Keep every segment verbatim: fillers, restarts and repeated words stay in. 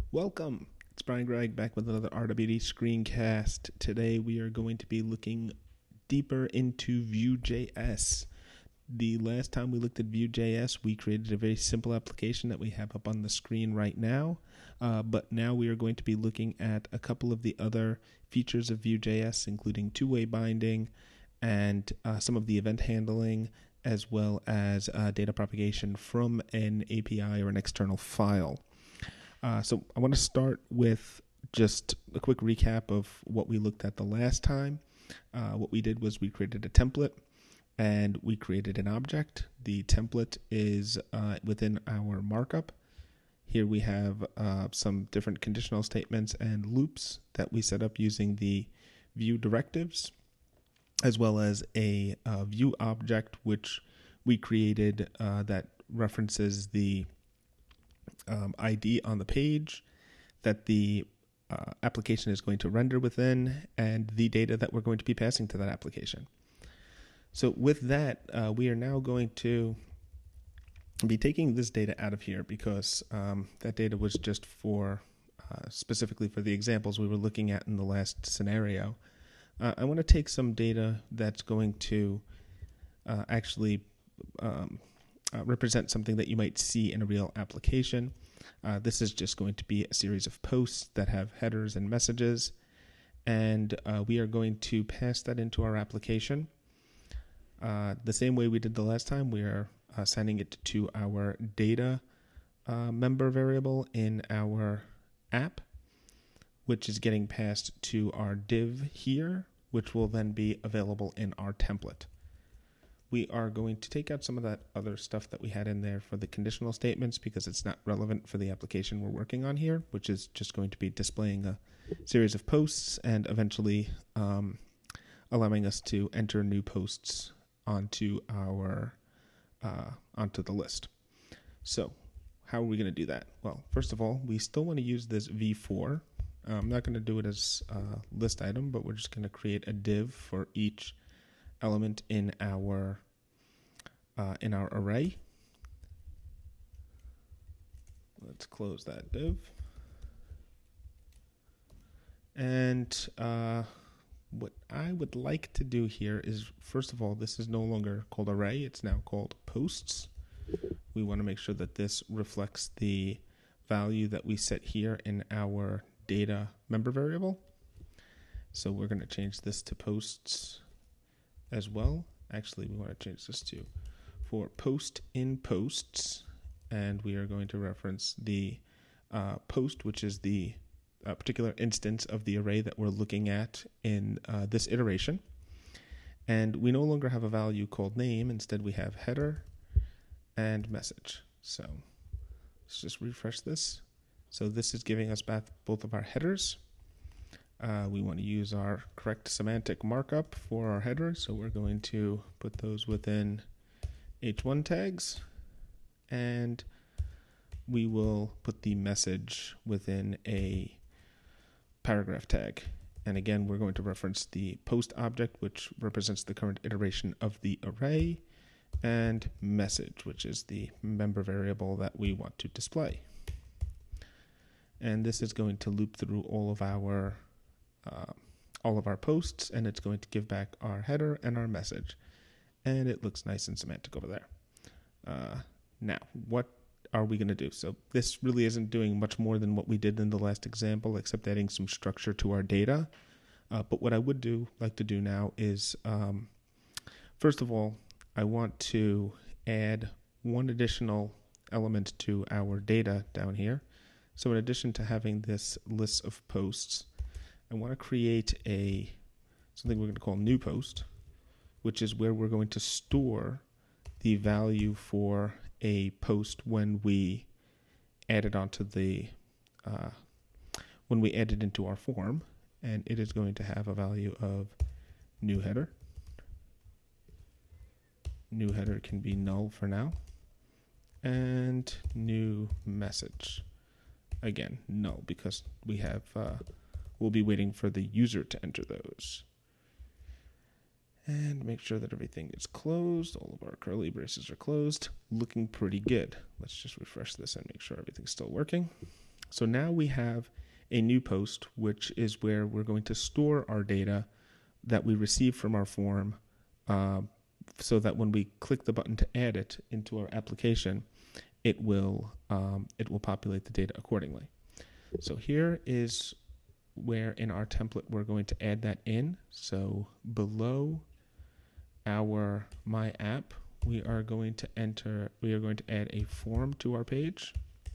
Welcome. It's Brian Gregg back with another R W D screencast. Today we are going to be looking deeper into Vue.js. The last time we looked at Vue.js, we created a very simple application that we have up on the screen right now. Uh, but now we are going to be looking at a couple of the other features of Vue.js, including two-way binding and uh, some of the event handling, as well as uh, data propagation from an A P I or an external file. Uh, so I want to start with just a quick recap of what we looked at the last time. Uh, what we did was we created a template and we created an object. The template is uh, within our markup. Here we have uh, some different conditional statements and loops that we set up using the Vue directives, as well as a uh, Vue object which we created uh, that references the Um, I D on the page that the uh, application is going to render within, and the data that we're going to be passing to that application. So with that, uh, we are now going to be taking this data out of here because um, that data was just for uh, specifically for the examples we were looking at in the last scenario. Uh, I want to take some data that's going to uh, actually um, Uh, represent something that you might see in a real application. Uh, this is just going to be a series of posts that have headers and messages, and uh, we are going to pass that into our application. Uh, the same way we did the last time, we are uh, sending it to our data uh, member variable in our app, which is getting passed to our div here, which will then be available in our template. We are going to take out some of that other stuff that we had in there for the conditional statements because it's not relevant for the application we're working on here, which is just going to be displaying a series of posts and eventually um, allowing us to enter new posts onto our uh, onto the list. So how are we going to do that? Well, first of all, we still want to use this v four. Uh, I'm not going to do it as a list item, but we're just going to create a div for each element in our uh, in our array. Let's close that div. And uh, what I would like to do here is, first of all, this is no longer called array, it's now called posts. We want to make sure that this reflects the value that we set here in our data member variable. So we're going to change this to posts as well. Actually, we want to change this to for post in posts, and we are going to reference the uh, post, which is the uh, particular instance of the array that we're looking at in uh, this iteration. And we no longer have a value called name. Instead, we have header and message. So let's just refresh this. So this is giving us back both of our headers. Uh, we want to use our correct semantic markup for our headers, so we're going to put those within H one tags, and we will put the message within a paragraph tag. And again, we're going to reference the post object, which represents the current iteration of the array, and message, which is the member variable that we want to display. And this is going to loop through all of our Uh, all of our posts, and it's going to give back our header and our message, and it looks nice and semantic over there. Uh, now, what are we going to do? So this really isn't doing much more than what we did in the last example, except adding some structure to our data. Uh, but what I would do, like to do now is, um, first of all, I want to add one additional element to our data down here. So in addition to having this list of posts, I want to create a something we're going to call new post, which is where we're going to store the value for a post when we add it onto the uh, when we add it into our form, and it is going to have a value of new header. New header can be null for now, and new message. Again, null because we have. Uh, We'll be waiting for the user to enter those. And make sure that everything is closed. All of our curly braces are closed. Looking pretty good. Let's just refresh this and make sure everything's still working. So now we have a new post, which is where we're going to store our data that we receive from our form, uh, so that when we click the button to add it into our application, it will um, it will populate the data accordingly. So here is where in our template we're going to add that in. So below our My App, we are going to enter, we are going to add a form to our page.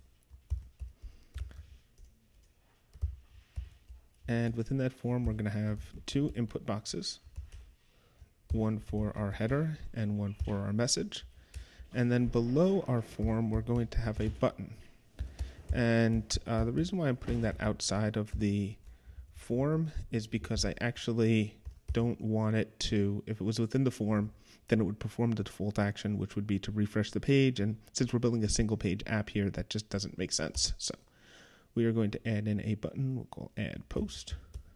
And within that form, we're going to have two input boxes, one for our header and one for our message. And then below our form, we're going to have a button. And uh, the reason why I'm putting that outside of the form is because I actually don't want it to, if it was within the form, then it would perform the default action, which would be to refresh the page. And since we're building a single page app here, that just doesn't make sense. So we are going to add in a button we'll call add post.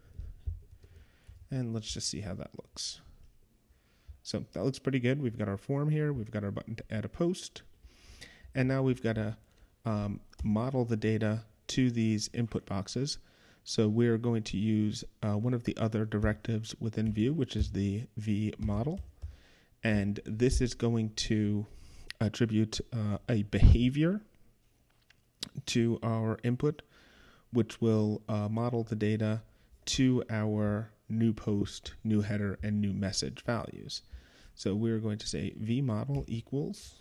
And let's just see how that looks. So that looks pretty good. We've got our form here. We've got our button to add a post. And now we've got to um, model the data to these input boxes. So we're going to use uh, one of the other directives within Vue, which is the v model. And this is going to attribute uh, a behavior to our input, which will uh, model the data to our new post, new header, and new message values. So we're going to say vModel equals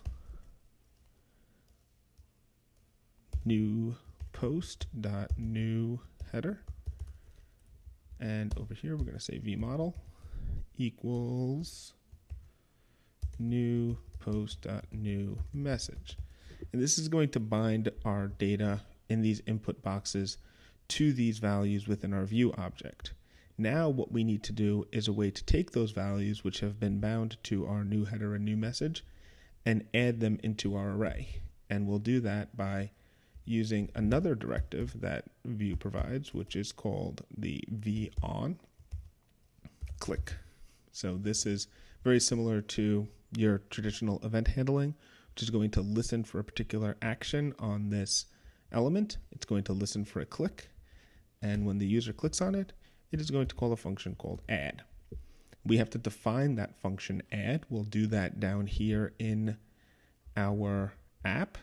new post dot new header. And over here, we're going to say vModel equals new post dot new message. And this is going to bind our data in these input boxes to these values within our Vue object. Now what we need to do is a way to take those values which have been bound to our new header and new message and add them into our array. And we'll do that by using another directive that Vue provides, which is called the vOn click. So this is very similar to your traditional event handling, which is going to listen for a particular action on this element. It's going to listen for a click. And when the user clicks on it, it is going to call a function called add. We have to define that function add. We'll do that down here in our app.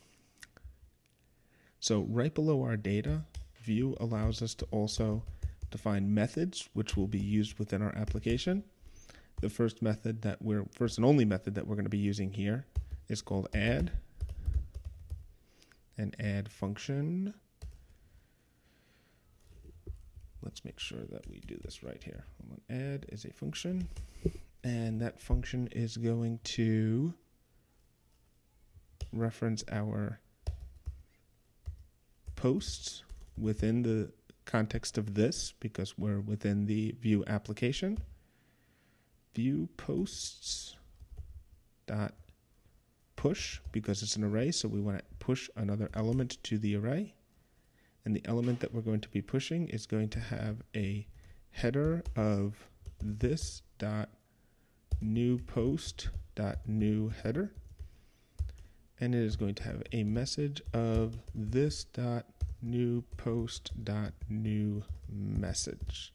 So right below our data, Vue allows us to also define methods, which will be used within our application. The first method that we're, first and only method that we're going to be using here is called add. And add function. Let's make sure that we do this right here. Add is a function, and that function is going to reference our posts within the context of this because we're within the Vue application. Vue posts dot push because it's an array, so we want to push another element to the array. And the element that we're going to be pushing is going to have a header of this dot new post dot new header. And it is going to have a message of this dot new post dot new message.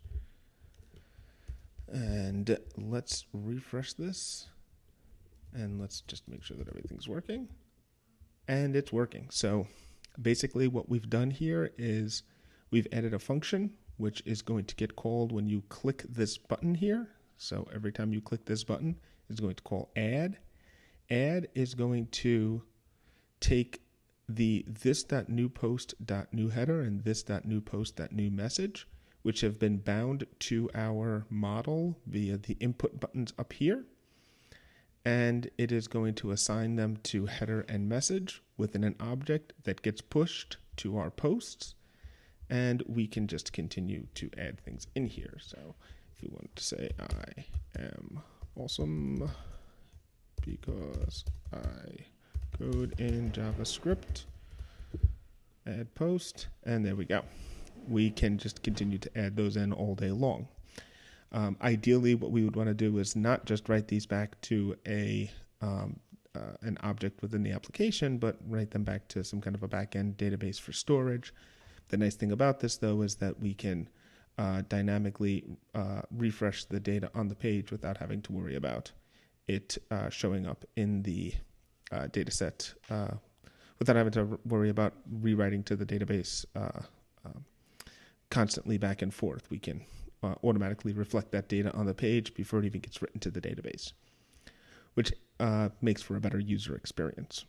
And let's refresh this. And let's just make sure that everything's working. And it's working. So basically what we've done here is we've added a function which is going to get called when you click this button here. So every time you click this button, it's going to call add. Add is going to take the this.newPost.newHeader and this.newPost.newMessage, which have been bound to our model via the input buttons up here. And it is going to assign them to header and message within an object that gets pushed to our posts. And we can just continue to add things in here. So if we want to say, I am awesome because I code in JavaScript, add post, and there we go. We can just continue to add those in all day long. Um, ideally, what we would want to do is not just write these back to a um, uh, an object within the application, but write them back to some kind of a backend database for storage. The nice thing about this, though, is that we can uh, dynamically uh, refresh the data on the page without having to worry about it uh, showing up in the uh, data set, uh, without having to worry about rewriting to the database uh, um, constantly back and forth. We can uh, automatically reflect that data on the page before it even gets written to the database, which uh, makes for a better user experience.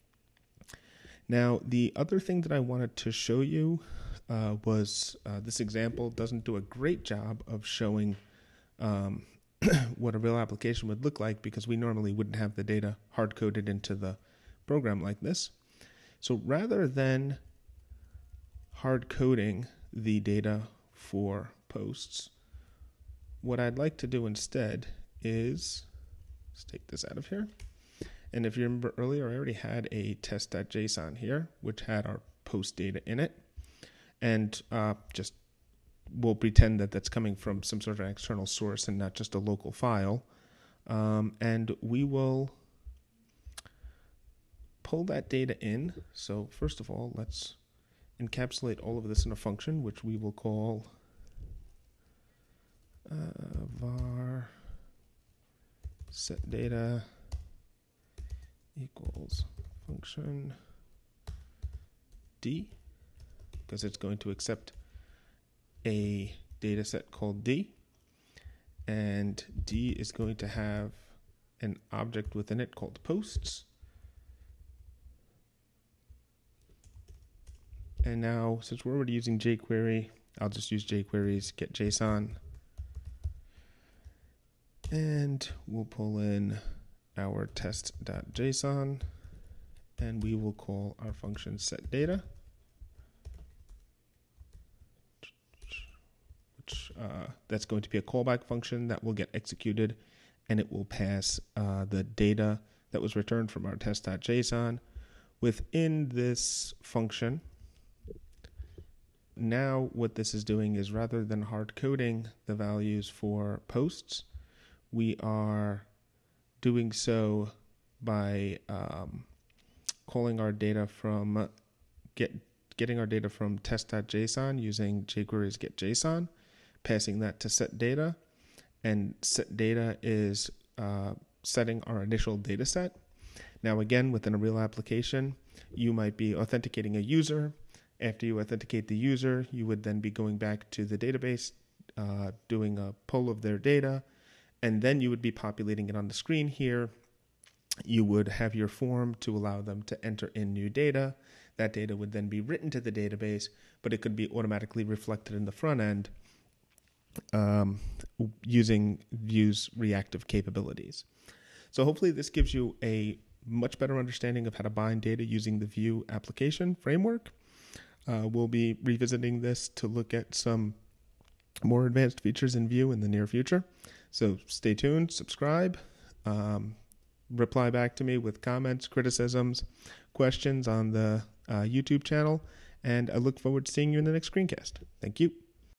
Now, the other thing that I wanted to show you uh, was uh, this example doesn't do a great job of showing um, what a real application would look like, because we normally wouldn't have the data hard-coded into the program like this. So rather than hard-coding the data for posts, what I'd like to do instead is, let's take this out of here. And if you remember earlier, I already had a test.json here, which had our post data in it. And uh, just we'll pretend that that's coming from some sort of external source and not just a local file. Um, and we will pull that data in. So first of all, let's encapsulate all of this in a function, which we will call uh, var set data equals function D, because it's going to accept a data set called D, and D is going to have an object within it called posts. And now, since we're already using jQuery, I'll just use jQuery's get JSON, and we'll pull in our test.json, and we will call our function setData, which uh, that's going to be a callback function that will get executed, and it will pass uh, the data that was returned from our test.json within this function. Now what this is doing is, rather than hard coding the values for posts, we are doing so by um, calling our data from get getting our data from test.json using jQuery's get JSON, passing that to setData, and setData is uh, setting our initial data set. Now again, within a real application, you might be authenticating a user. After you authenticate the user, you would then be going back to the database, uh, doing a pull of their data, and then you would be populating it on the screen here. You would have your form to allow them to enter in new data. That data would then be written to the database, but it could be automatically reflected in the front end um, using Vue's reactive capabilities. So hopefully this gives you a much better understanding of how to bind data using the Vue application framework. Uh, we'll be revisiting this to look at some more advanced features in Vue in the near future. So stay tuned, subscribe, um, reply back to me with comments, criticisms, questions on the uh, YouTube channel, and I look forward to seeing you in the next screencast. Thank you.